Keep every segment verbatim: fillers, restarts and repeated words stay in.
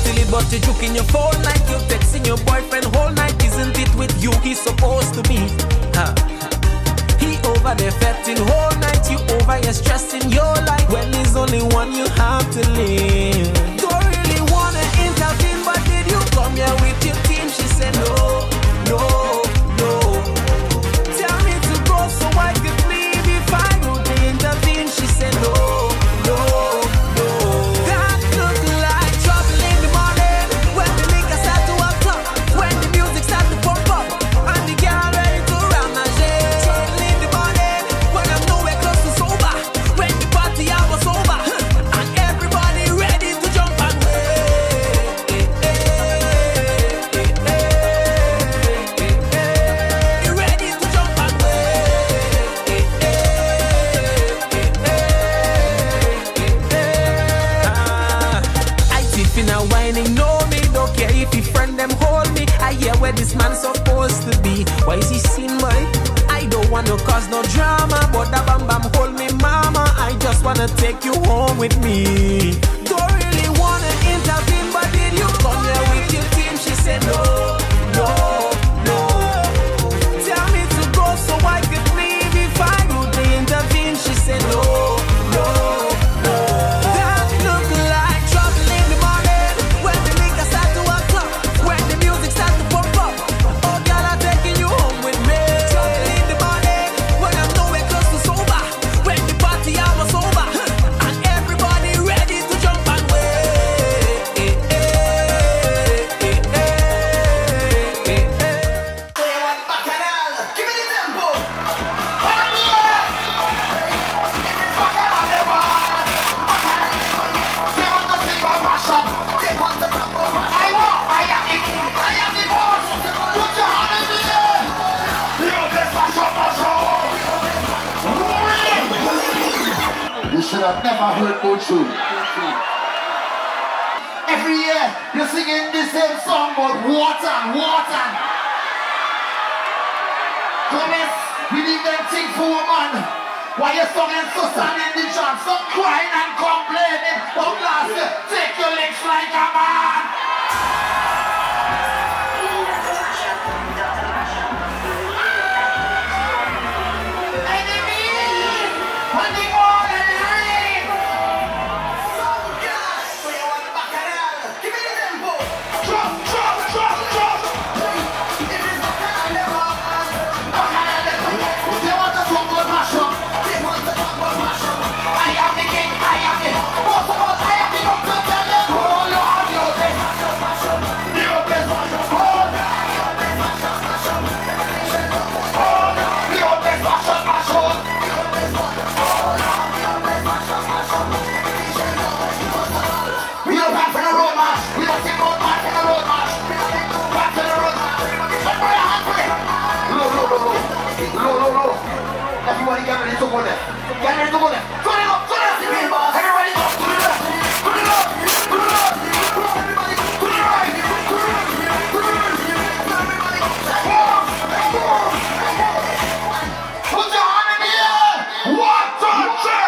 silly, but you're joking your phone like you're texting your boyfriend whole night. Isn't it with you he's supposed to be? Huh. He over there fetting whole night. You over here stressing your life when there's only one you have to live. Don't really wanna intervene, but did you come here with your team? She said no, no, no. Tell me to go so I could leave if I would intervene. She said no, no, no. That look like trouble in the morning when the liquor start to up up, when the music start to pump up and the girl ready to run a shit. Trouble in the morning when I'm nowhere close to sober, when the party I was over and everybody ready to jump and wait. Ready to jump and wait. I tiffin and whining, know me, don't care if he friend them hold me. I hear where this man supposed to be. Why is he seen, boy? I don't want to cause no drama, but that bam bam hold me, mama. I just wanna take you home with me. Don't really wanna intervene, but did you come here with your team? She said no, no, no. Tell me to go so I could leave if I would intervene. She said no, no, no. That look like trouble in the morning when the liquor start to up up, when the music start to pump up. Oh girl, I'm taking you home with me. Trouble in the morning when I'm nowhere close to sober, when the party I was over and everybody ready to jump and wait. Give me the tempo. You should have never heard good tune. Every year you're singing the same song but water, water. Thomas, we need them thing for woman. Why you singing so sad in the chant? Stop crying and complaining. Oh last year, take your legs like a man. Everybody get ready to go there. Get ready to go there. Turn it up, turn it up. Everybody go. To the left, to the left, to the left. Everybody go. To the right, to the right, to the right. Everybody go. Put your hand in the air. One, two, three.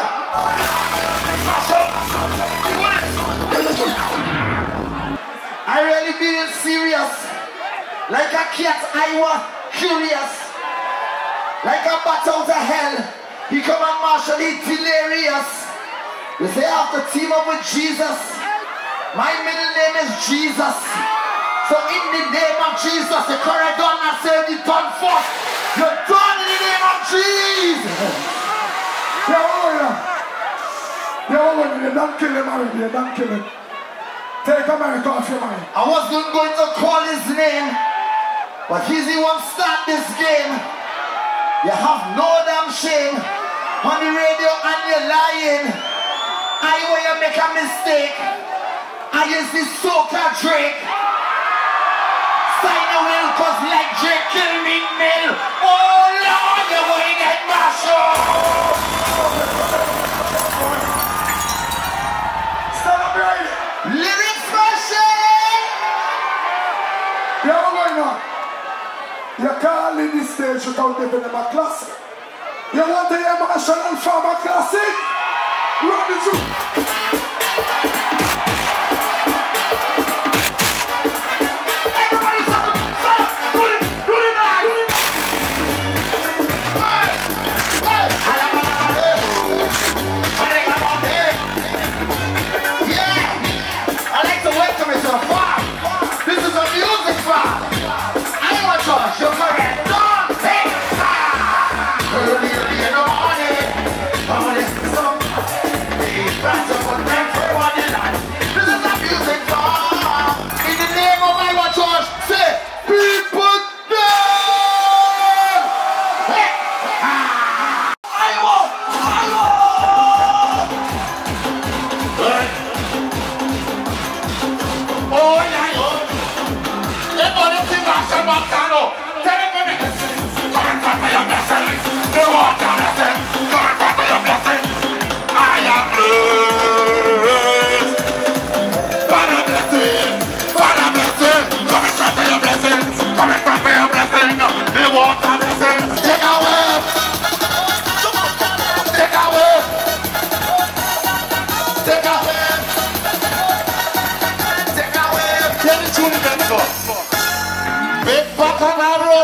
I really being serious. Like a cat, I was curious. Like a bat out of hell, he come and marshal it hilarious. You say I have to team up with Jesus. My middle name is Jesus. So in the name of Jesus, the correct gun and serve the tongue first. You're done in the name of Jesus. Yeah, oh yeah. Yeah, oh yeah. You don't kill him already, you don't kill him. Take America off your mind. I wasn't going to call his name, but he's the one start this game. You have no damn shame on the radio and you're lying. I when you make a mistake, I use this soca Drake. Sign a will cause like Drake kill me mill. Oh Lord, you're going to get mashed up. Celebrate. Lyrics machine. Yeah, we're going on. You can't leave this stage without giving them a classic. You want to hear Marshall and Farmer classic? Run the truth.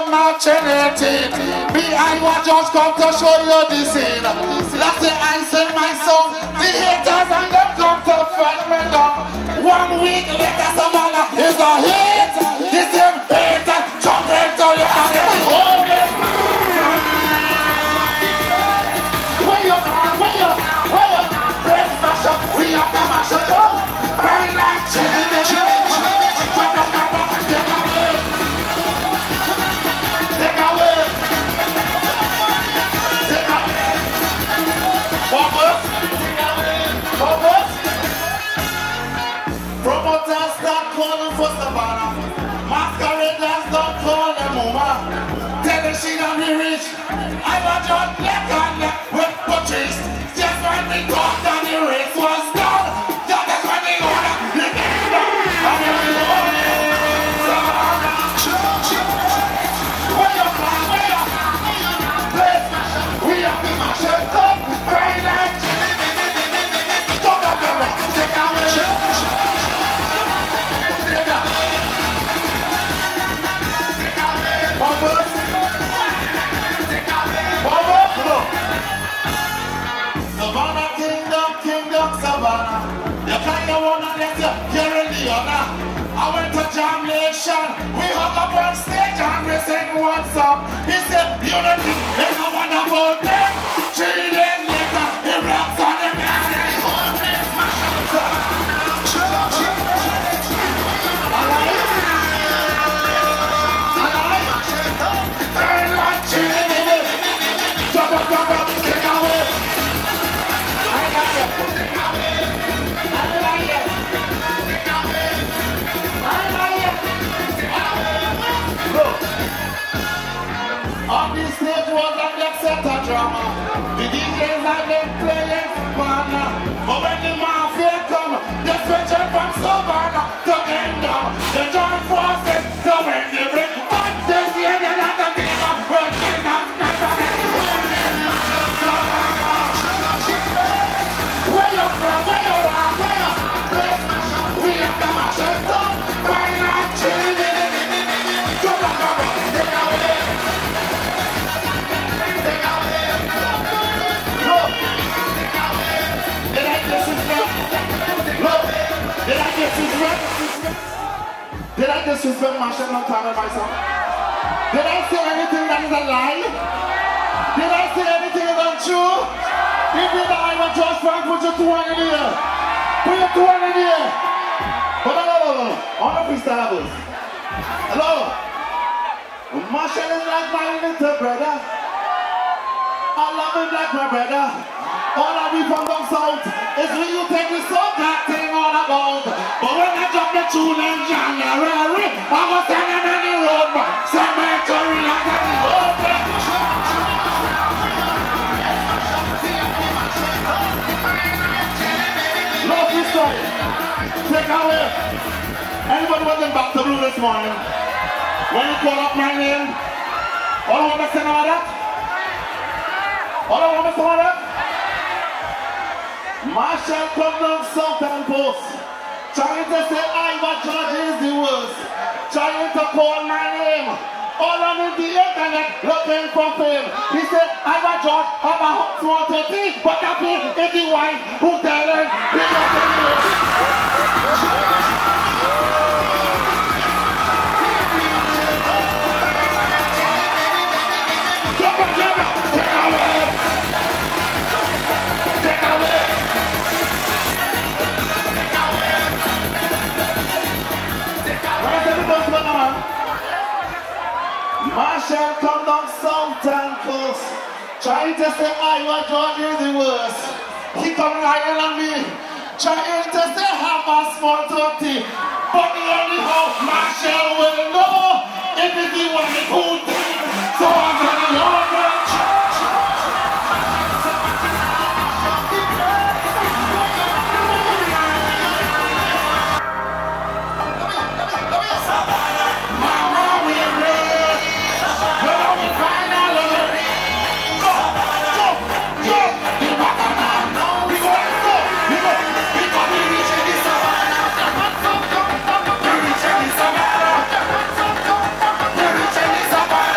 March eighteen. Me, I was just come to show you the scene. That's the ice in my song. The haters and them come to fight me down. One week later, Savannah is a hit. The same hater jumping to you and get home. Where you, where you, where you? Break mash up, we have to mash it up. Burn like chili, chili. Promoters start calling for Savannah. Masqueraders don't call them over. Tell the shit on the rich. I was just black and black with Patrice. Just when we talked and the race was done. Just as when the order the game done. And then we go Savannah. Where you from? Where you? Let's mash up. We have to mash it up. Cry like stop up the rock. Take away. Savannah Kingdom, Kingdom Savannah. You kind of wanna get you, you're in the honor. I went to Jam Nation, we hung up on stage and we sang one song. He said, unity is a wonderful thing. Three days later, he rocks on the man and he holds his mash. On this stage was an accepted drama. The D Js have been playing Savannah. But when the mafia come, they switch it from Savannah to Kingdom. They join forces to win the ring. But they see the other team of Kingdom. Where you from? Where you from? Where you from? We have to mash it up. Why not chill it? Come on, come on, take away. Did I disrespect Marshall and Tanner myself? Did I say anything that is a lie? Did I say anything that is untrue? If you die with George Frank, put your two hand in the air. Put your two hand in the air. But no, no, no, no. On the freestyle. Hello. Marshall is like my little brother. I love him like my brother. All of we from down south is when you take this up that thing all about. But when I drop the tune in January, I was standing on the road, but cemetery like a road. Love this story. Take away. Anybody was in back to blue this morning? When you call up my name, all I want to say about that? All I want to say about that? Marshall come down Southern Post, trying to say Iva George is the worst, trying to call my name, all on the internet looking for fame. He said Iva George have a hot small thirty, but that is the wife who tell him he Marshall come down Southern Coast, trying to say Iva George is the worst. He come lying on me, trying to say have a small thirty, but the only hope Marshall will know if it's the one who did. So I'm going to Savannah.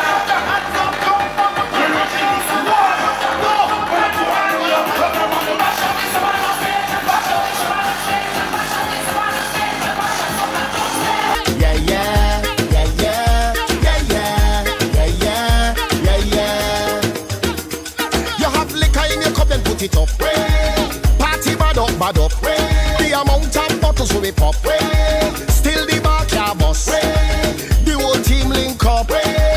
bad up. The amount of bottles we pop. Still the bar can't bust. The whole team link up.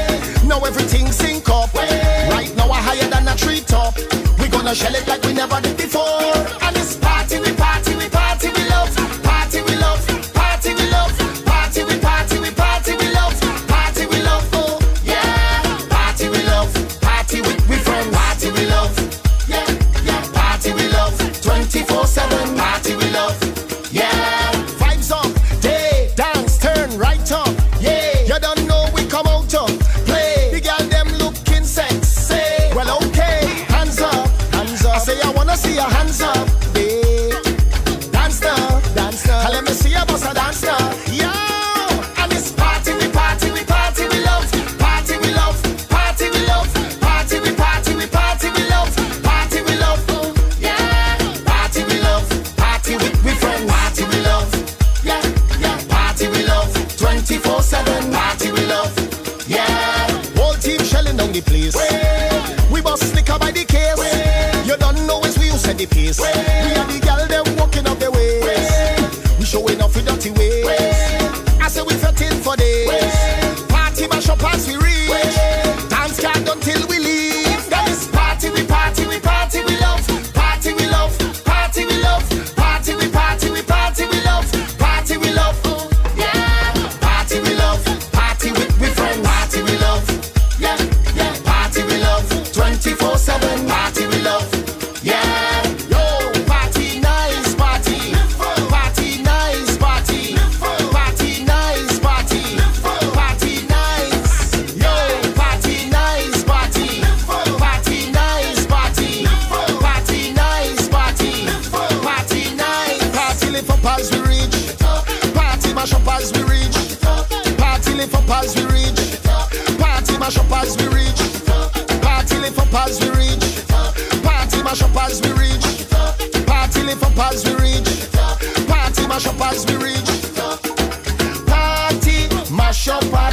Now everything sync up. Right now we're higher than a tree top. We gonna shell it like we never did before. And this party we party we party we love. Party we love. Party we love. Party we party we party we love. Party we love. Oh yeah. Party we love. Party with we friends. Party we love. Yeah yeah. Party we love. twenty-four seven. Party we love. Yeah. Vibes up. Day dance turn right up. Yeah. You don't know we come out to play. The girl them looking sexy. Well okay. Hands up. Hands up. I say I wanna see your hands up. Yeah. Dance now. Dance now. And let me see your boss a dance now. Yo. And this party we party we party we love. Party we love. Party we love. Party we party we party we love. Party we love. Oh, yeah. Party we love. Party with we friends. Party we love. Yeah yeah. Party we love. twenty-four seven. Party we love. Yeah. Whole team shelling down the place. We must slicker by the case. You don't know it's we who set the pace. We are the girl them walking up the way. We showing off with dirty ways. I say we felt in for days. Party mash up as we reach. Dance can't done till we leave. That is party we party we party we love. Party we love. Party we love. Party we party we party we love. Party we love. Oh, yeah. Party we love. Party with we friends. Party we love. Yeah yeah. Party we love. twenty-four seven. Party we love. Yeah. Yo. Party nice party. Party nice party. Party nice party. Party nice. Yo. Party nice party. Party nice party. Party nice party. Party nice. Party lift up as we reach. Party mash up as we reach. Party lift up as we reach. Party mash up as we reach. Party lift up as we reach. Party mash up as we reach. Party lift up as we reach. Party mash up as we reach. Party mash up